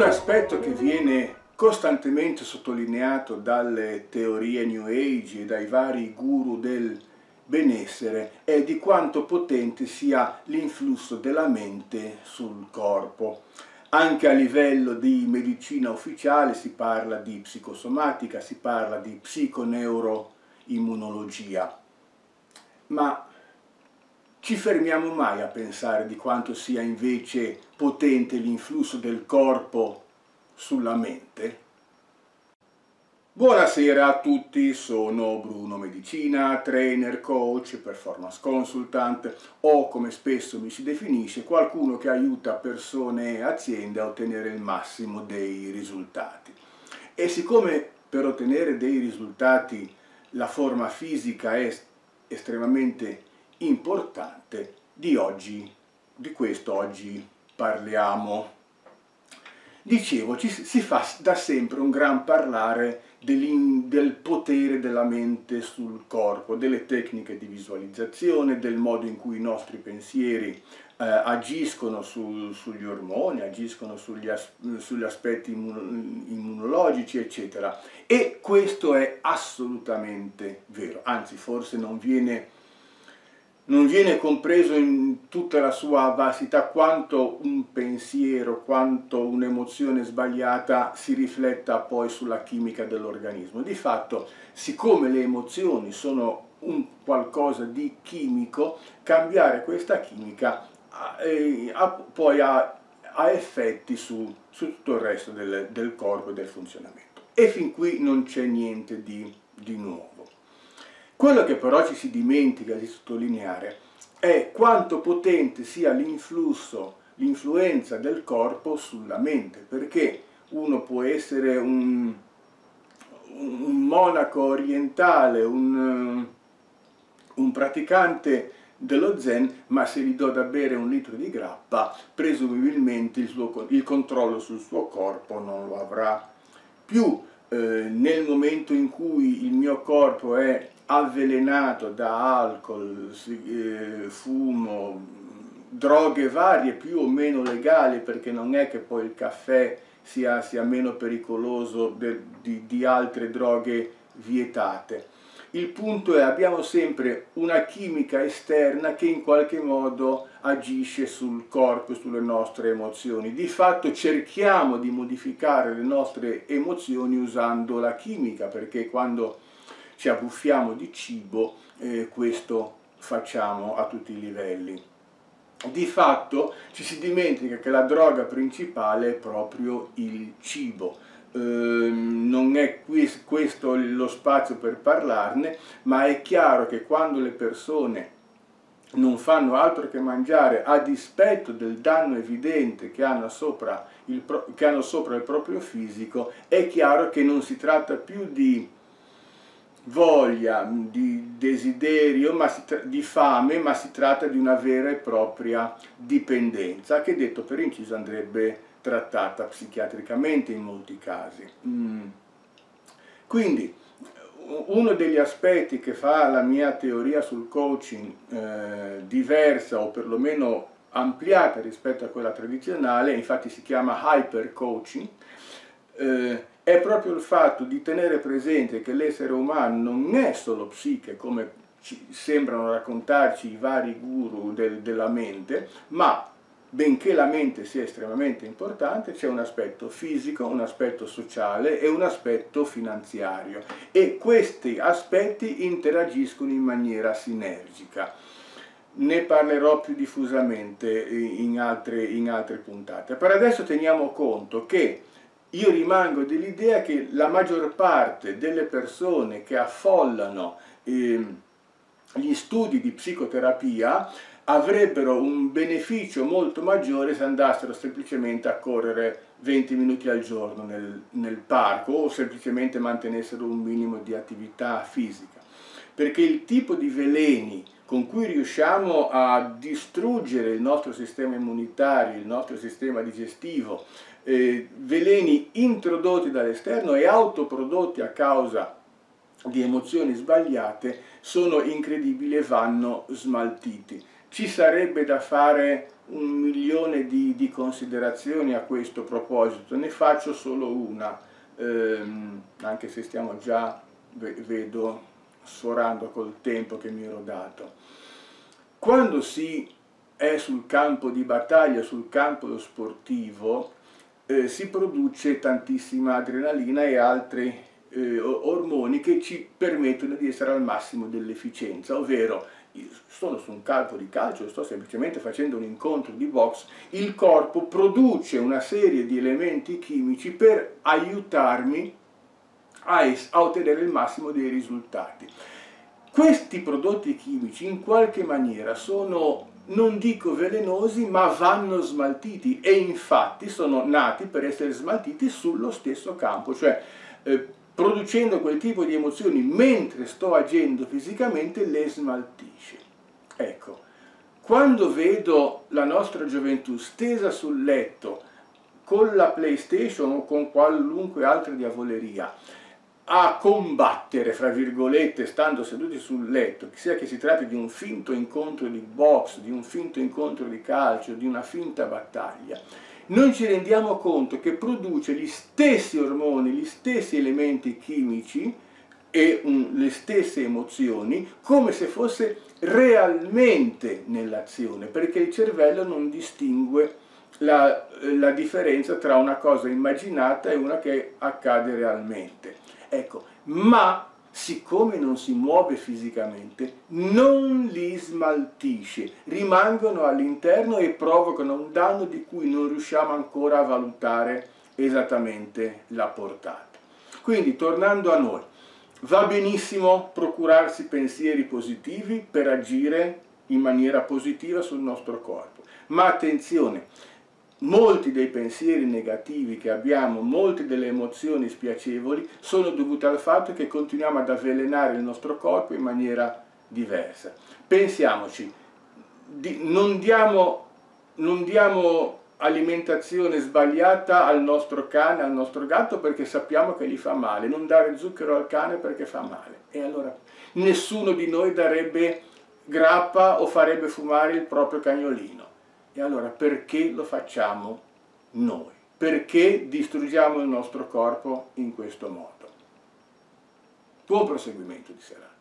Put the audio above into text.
Un aspetto che viene costantemente sottolineato dalle teorie New Age e dai vari guru del benessere è di quanto potente sia l'influsso della mente sul corpo. Anche a livello di medicina ufficiale si parla di psicosomatica, si parla di psiconeuroimmunologia. Ma ci fermiamo mai a pensare di quanto sia invece potente l'influsso del corpo sulla mente? Buonasera a tutti, sono Bruno Medicina, trainer, coach, performance consultant o, come spesso mi si definisce, qualcuno che aiuta persone e aziende a ottenere il massimo dei risultati. E siccome per ottenere dei risultati la forma fisica è estremamente importante, di questo oggi parliamo. Dicevo, si fa da sempre un gran parlare del potere della mente sul corpo, delle tecniche di visualizzazione, del modo in cui i nostri pensieri agiscono sugli ormoni, agiscono sugli aspetti immunologici, eccetera. E questo è assolutamente vero, anzi forse non viene compreso in tutta la sua vastità quanto un pensiero, quanto un'emozione sbagliata si rifletta poi sulla chimica dell'organismo. Di fatto, siccome le emozioni sono un qualcosa di chimico, cambiare questa chimica poi ha effetti su tutto il resto del corpo e del funzionamento. E fin qui non c'è niente di nuovo. Quello che però ci si dimentica di sottolineare è quanto potente sia l'influenza del corpo sulla mente, perché uno può essere un monaco orientale, un praticante dello Zen, ma se gli do da bere un litro di grappa, presumibilmente il controllo sul suo corpo non lo avrà più. Nel momento in cui il mio corpo è avvelenato da alcol, fumo, droghe varie più o meno legali, perché non è che poi il caffè sia meno pericoloso di altre droghe vietate. Il punto è, abbiamo sempre una chimica esterna che in qualche modo agisce sul corpo e sulle nostre emozioni. Di fatto cerchiamo di modificare le nostre emozioni usando la chimica, perché quando ci abbuffiamo di cibo, questo facciamo a tutti i livelli. Di fatto ci si dimentica che la droga principale è proprio il cibo. Non è questo lo spazio per parlarne, ma è chiaro che quando le persone non fanno altro che mangiare a dispetto del danno evidente che hanno sopra il proprio fisico, è chiaro che non si tratta più di voglia, di desiderio, di fame, ma si tratta di una vera e propria dipendenza, che detto per inciso andrebbe trattata psichiatricamente in molti casi. Quindi uno degli aspetti che fa la mia teoria sul coaching diversa o perlomeno ampliata rispetto a quella tradizionale, infatti si chiama hyper coaching, è proprio il fatto di tenere presente che l'essere umano non è solo psiche, come sembrano raccontarci i vari guru della mente, ma benché la mente sia estremamente importante, c'è un aspetto fisico, un aspetto sociale e un aspetto finanziario, e questi aspetti interagiscono in maniera sinergica. Ne parlerò più diffusamente in altre puntate. Per adesso teniamo conto che io rimango dell'idea che la maggior parte delle persone che affollano gli studi di psicoterapia avrebbero un beneficio molto maggiore se andassero semplicemente a correre 20 minuti al giorno nel parco o semplicemente mantenessero un minimo di attività fisica. Perché il tipo di veleni con cui riusciamo a distruggere il nostro sistema immunitario, il nostro sistema digestivo, veleni introdotti dall'esterno e autoprodotti a causa di emozioni sbagliate, sono incredibili e vanno smaltiti. Ci sarebbe da fare 1.000.000 di considerazioni a questo proposito, ne faccio solo una, anche se stiamo già, vedo, sforando col tempo che mi ero dato. Quando si è sul campo di battaglia, sul campo sportivo, si produce tantissima adrenalina e altri ormoni che ci permettono di essere al massimo dell'efficienza, ovvero sono su un campo di calcio, sto semplicemente facendo un incontro di box, il corpo produce una serie di elementi chimici per aiutarmi a ottenere il massimo dei risultati. Questi prodotti chimici in qualche maniera sono, non dico velenosi, ma vanno smaltiti, e infatti sono nati per essere smaltiti sullo stesso campo, cioè producendo quel tipo di emozioni mentre sto agendo fisicamente, le smaltisce. Ecco, quando vedo la nostra gioventù stesa sul letto con la PlayStation o con qualunque altra diavoleria a combattere, fra virgolette, stando seduti sul letto, sia che si tratti di un finto incontro di box, di un finto incontro di calcio, di una finta battaglia, noi ci rendiamo conto che produce gli stessi ormoni, gli stessi elementi chimici e le stesse emozioni, come se fosse realmente nell'azione, perché il cervello non distingue la differenza tra una cosa immaginata e una che accade realmente. Ecco, ma siccome non si muove fisicamente, non li smaltisce, rimangono all'interno e provocano un danno di cui non riusciamo ancora a valutare esattamente la portata. Quindi, tornando a noi, va benissimo procurarsi pensieri positivi per agire in maniera positiva sul nostro corpo, ma attenzione, molti dei pensieri negativi che abbiamo, molte delle emozioni spiacevoli, sono dovute al fatto che continuiamo ad avvelenare il nostro corpo in maniera diversa. Pensiamoci, non diamo alimentazione sbagliata al nostro cane, al nostro gatto, perché sappiamo che gli fa male. Non dare zucchero al cane perché fa male. E allora nessuno di noi darebbe grappa o farebbe fumare il proprio cagnolino. E allora perché lo facciamo noi? Perché distruggiamo il nostro corpo in questo modo? Buon proseguimento di serata.